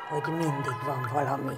hogy mindig van valami.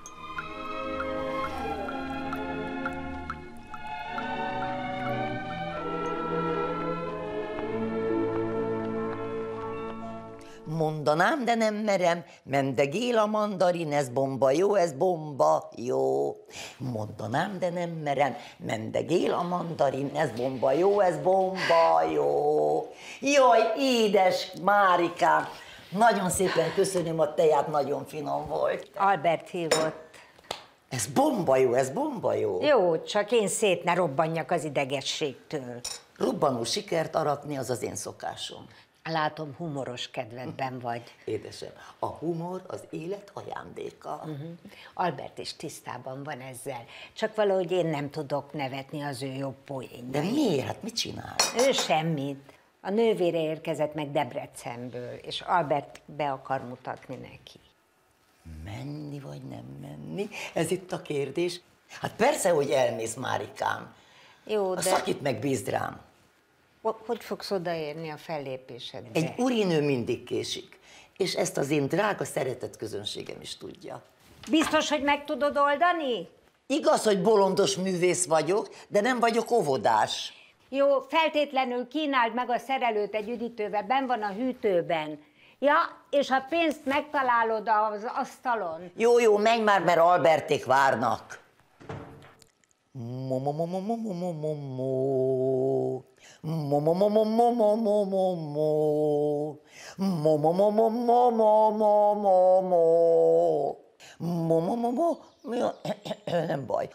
Mondanám, de nem merem, mendegél a mandarin, ez bomba jó, ez bomba jó. Mondanám, de nem merem, mendegél a mandarin, ez bomba jó, ez bomba jó. Jaj, édes Márikám, nagyon szépen köszönöm a teját, nagyon finom volt. Albert hívott. Ez bomba jó, ez bomba jó. Jó, csak én szét ne robbanjak az idegességtől. Robbanó sikert aratni, az az én szokásom. Látom, humoros kedvedben vagy. Édesem, a humor az élet ajándéka. Albert is tisztában van ezzel. Csak valahogy én nem tudok nevetni az ő jobb poénjai. De miért? Hát mit csinál? Ő semmit. A nővére érkezett meg Debrecenből, és Albert be akar mutatni neki. Menni vagy nem menni? Ez itt a kérdés. Hát persze, hogy elmész, Márikám. Jó, A de szakit meg bízd rám. hogy fogsz odaérni a fellépésedbe? Egy urinő mindig késik. És ezt az én drága szeretett közönségem is tudja. Biztos, hogy meg tudod oldani? Igaz, hogy bolondos művész vagyok, de nem vagyok óvodás. Jó, feltétlenül kínáld meg a szerelőt egy üdítővel, benn van a hűtőben. Ja, és a pénzt megtalálod az asztalon. Jó, jó, menj már, mert Alberték várnak. Nem baj.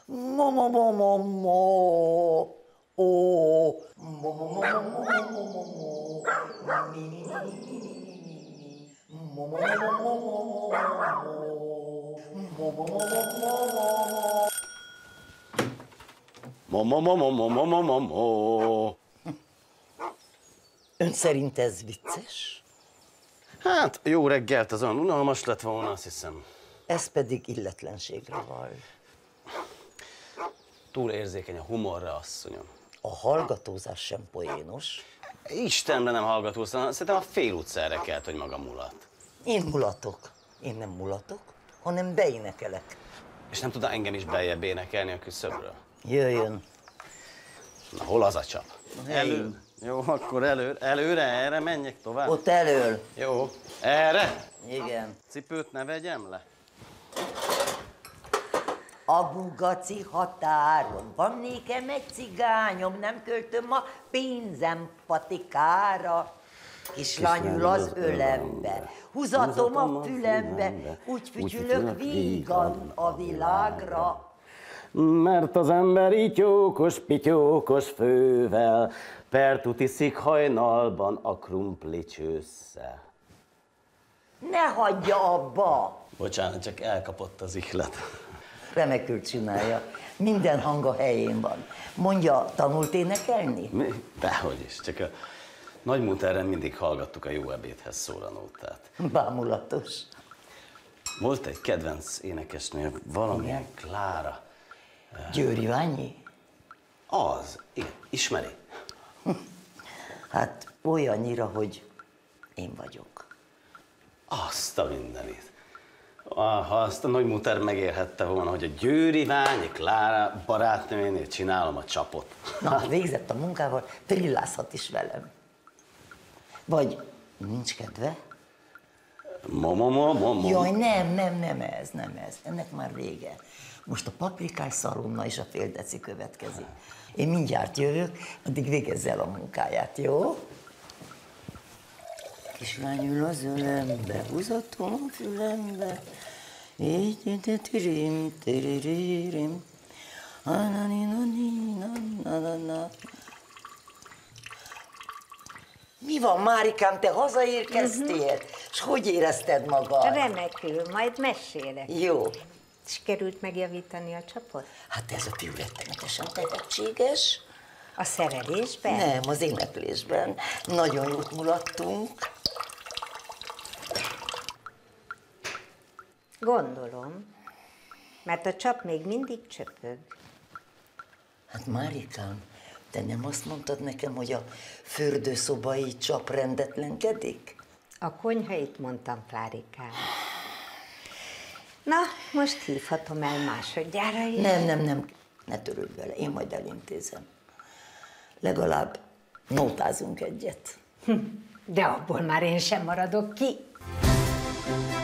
Ön szerint ez vicces? Hát, jó reggelt, az olyan unalmas lett volna, azt hiszem. Ez pedig illetlenségre val. Túl érzékeny a humorra, asszonyom. A hallgatózás sem poénos. Istenben nem hallgatóztam, szerintem a félutcára kelt, hogy maga mulat. Én mulatok. Én nem mulatok, hanem beénekelek. És nem tudna engem is beljebb énekelni a küszöbről? Jöjjön. Na, hol az a csap? Elő. Jó, akkor előre, erre menjek tovább. Ott elől. Jó, erre? Igen. Cipőt ne vegyem le? A Bugaci határon van nékem egy cigányom, nem költöm a pénzem patikára. Kislány ül az ölembe, húzatom a fülembe, úgy fütyülök vígan a világra. Mert az ember ityókos, pityókos fővel, pertut iszik hajnalban a krumplicsősszel. Ne hagyja abba! Bocsánat, csak elkapott az ihlet. Remekül csinálja. Minden hang a helyén van. Mondja, tanult énekelni? Mi? Dehogy is, csak a Nagymuterren mindig hallgattuk a jó ebédhez szóló nótát. Bámulatos. Volt egy kedvenc énekesnő, valamilyen Klára. Győri Ványi? Az, igen, ismeri? Hát olyannyira, hogy én vagyok. Azt a mindenit. Ha azt a Nagymuter megérhette volna, hogy a Győri Ványi Klára barátnőjénél csinálom a csapot. Na, végzett a munkával, trillázhat is velem. Vagy nincs kedve? Jaj, nem ez. Ennek már vége. Most a paprikás szaronna és a fél deci következik. Én mindjárt jövök, addig végezz el a munkáját, jó? Kislány ül az ölembe, húzatom a fülembe, így tirim, tiririm, Mi van, Márikám, te hazaérkeztél? És hogy érezted magad? Remekül, majd mesélek. Jó. Sikerült megjavítani a csapot? Hát ez a fiú rettenetesen tehetséges. A szerelésben? Nem, az éneklésben. Nagyon jót mulattunk. Gondolom, mert a csap még mindig csöpög. Hát Márikám, te nem azt mondtad nekem, hogy a fürdőszobai csap rendetlenkedik? A konyhait mondtam, Klárikám. Na, most hívhatom el másodjára is. Nem, ne törődj vele, én majd elintézem. Legalább nótázunk egyet. De abból már én sem maradok ki.